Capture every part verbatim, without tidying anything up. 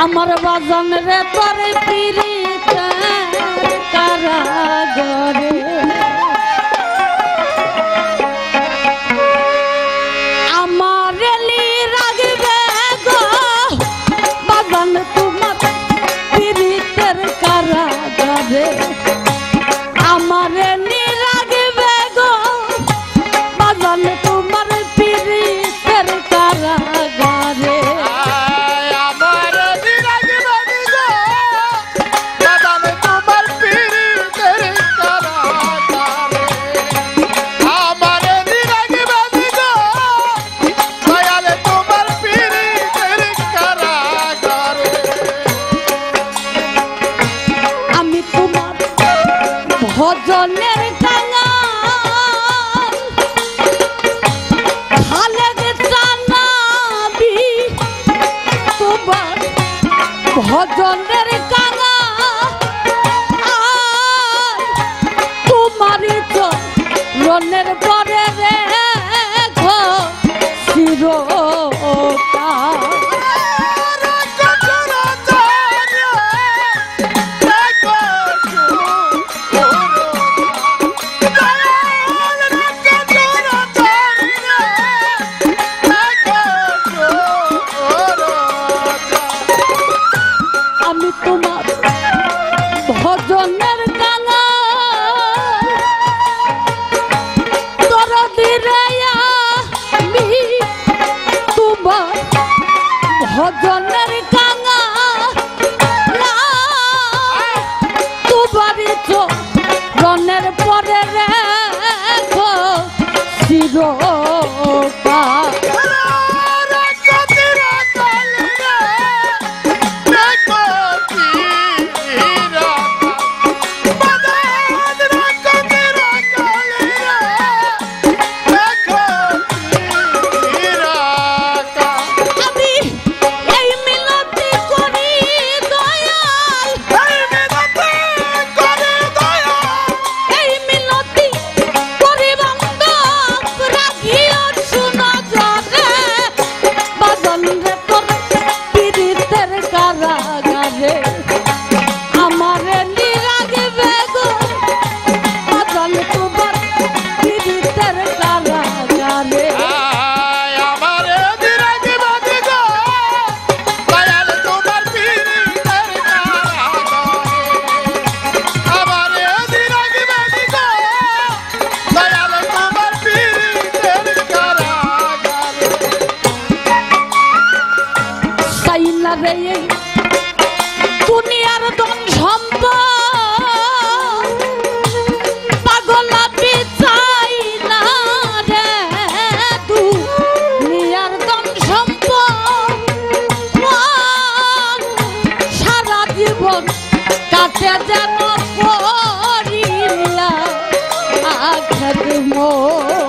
আমার বাজান রে তোর পিরিতে কারাগারে আমার রেলি রাগবে গো বাজান তোমার পিরিতের কারাগারে আমার রেলি রাগবে গো বাজান তোমার পিরিতের কারাগারে ভজনের কাঙাল খালেদ জানাবি তোমার ভজনের কাঙাল তোমারই চরণের পরে রেখো চিরকাল ভজনের কাঙাল তোর দিরে আমি তোমার ভজনের কাঙাল তোমারই চরণের পরে রেখো চিরকাল দুনিয়ার ধন সম্পদ পাগলা বিচাই না রে দুনিয়ার ধন সম্পদ সারা জীবন কাটে যেন করিয়া আঘাত মোর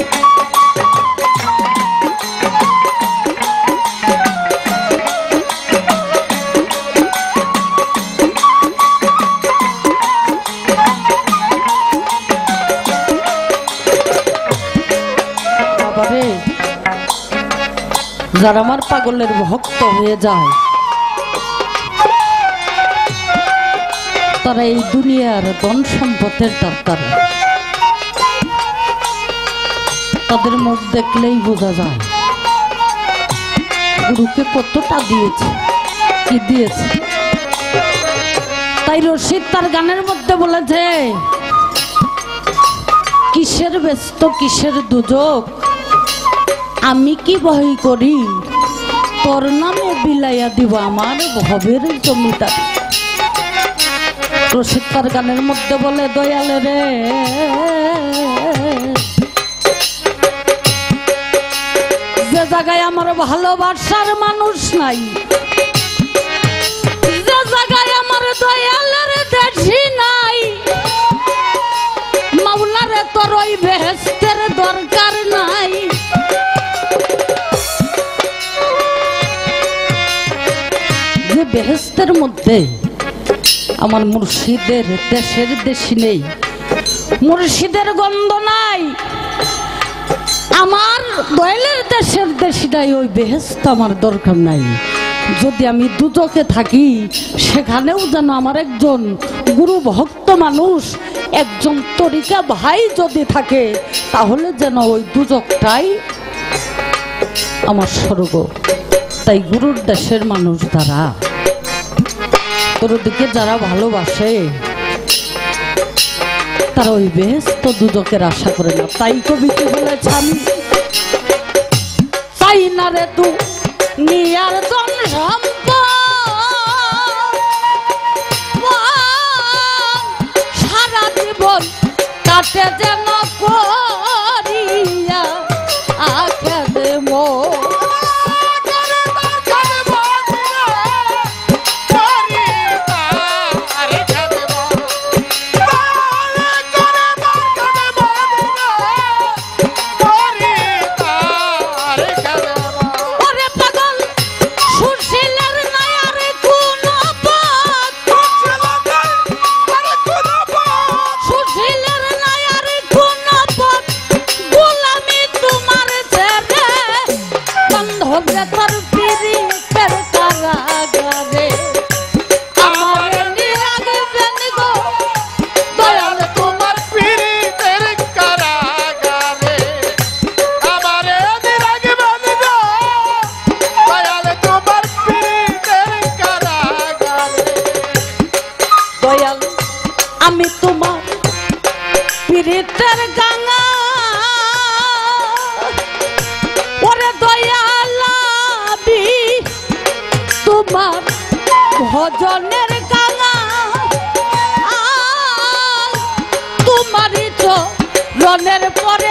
যারা আমার পাগলের ভক্ত হয়ে যায় তারা এই দুনিয়ার ধন সম্পদের দরকার তাদের মুখ দেখলেই বোঝা যায় গুরুকে কতটা দিয়েছে কি দিয়েছে। তাই রশিদ তার গানের মধ্যে বলেছে কিসের ব্যস্ত কিসের দুজক আমি কি ভয় করি তোর নামে বিলাইয়া দিব আমার ভবের জমিদার। রশিদ তার গানের মধ্যে বলে দয়াল রে যে জায়গায় আমার ভালোবাসার মানুষ নাই যে জায়গায় আমার দয়ালের দেশি নাই মাওলারে তোর ওই বেহেশতের দরকার নাই। যে বেহেশতের মধ্যে আমার মুর্শিদের দেশের দেশি নেই মুর্শিদের গন্ধ নাই আমার দয়ালের দেশের দেশি নাই ওই বেহেশত আমার দরকার নাই। যদি আমি দুজকে থাকি সেখানেও যেন আমার একজন গুরু ভক্ত মানুষ, একজন তরিকা ভাই যদি থাকে, তাহলে যেন ওই দুজকটাই আমার স্বর্গ। তাই গুরুর দেশের মানুষ দ্বারা তোরদিকে যারা ভালোবাসে তারা ওই বেহেশত দুজকের আশা করে না। তাই কবিতে বলেছে আমি চাই না রে তু নিয়ার জন সারা জীবন কাটে যেন করিয়া আখে দে মো আমি তোমার পীড়িতের গাঙা ওরে দয়ালাবি তোমার ভজনের গাঙা তোমারই তো রনের পরে